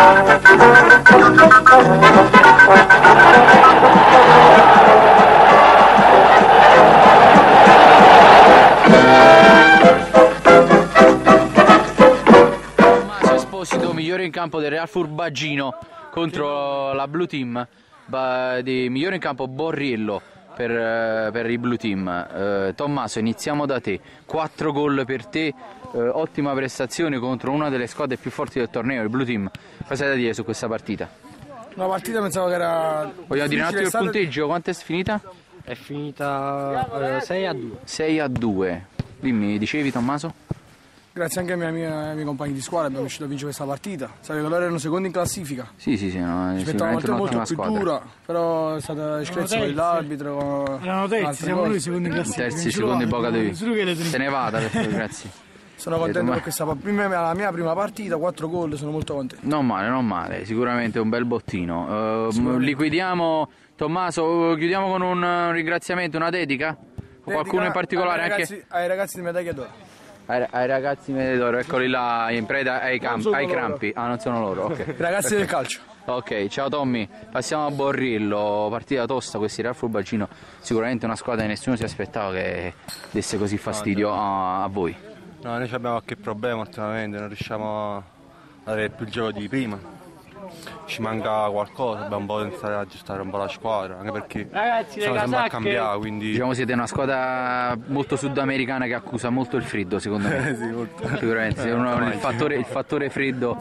Migliore in campo del Real Furbagino contro la Blue Team, di migliore in campo Borriello per i Blue Team. Tommaso, iniziamo da te, 4 gol per te, ottima prestazione contro una delle squadre più forti del torneo, il Blue Team. Cosa hai da dire su questa partita? Una partita pensavo che era... Vogliamo dire un attimo il punteggio, quanto è finita? È finita 6-2. 6-2. Dimmi, dicevi Tommaso? Grazie anche ai miei compagni di squadra abbiamo riuscito a vincere questa partita. Sapevo che loro erano secondi in classifica. Sì, no, ci mettevamo molto più dura, però è stata discrezione dell'arbitro. Erano terzi, siamo noi secondi in classifica. Terzi, secondi Boca devi. Se ne vada, grazie. Sono contento per questa la mia prima partita, 4 gol, sono molto contento. Non male, sicuramente un bel bottino. Liquidiamo, Tommaso, chiudiamo con un ringraziamento, una dedica? O qualcuno in particolare? Ai ragazzi di Medaglia d'Oro. Ai ragazzi Medaglia, eccoli là in preda ai crampi. Ah, non sono loro, ok. Ragazzi del calcio. Ok, ciao Tommy, passiamo a Borriello, partita tosta, questi Real Furbagino, sicuramente una squadra che nessuno si aspettava che desse così fastidio a voi. No, noi abbiamo qualche problema ultimamente, non riusciamo ad avere più il gioco di prima. Ci manca qualcosa, dobbiamo un po' iniziare ad aggiustare un po' la squadra, anche perché stiamo sempre a cambiare, quindi... Diciamo siete una squadra molto sudamericana che accusa molto il freddo, secondo me. Sì, molto. Sicuramente, il fattore freddo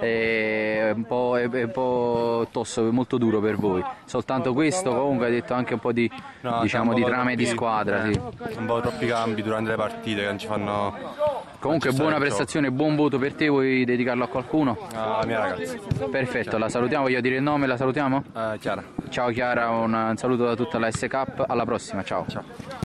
è un po' tosto, molto duro per voi. Soltanto questo, comunque hai detto anche un po' di, diciamo, di trame di squadra. Sì. Un po' troppi cambi durante le partite che non ci fanno... Comunque buona prestazione, buon voto per te, vuoi dedicarlo a qualcuno? La mia ragazza. Perfetto, la salutiamo, voglio dire il nome, la salutiamo? Chiara. Ciao Chiara, un saluto da tutta la S-Cup, alla prossima, ciao.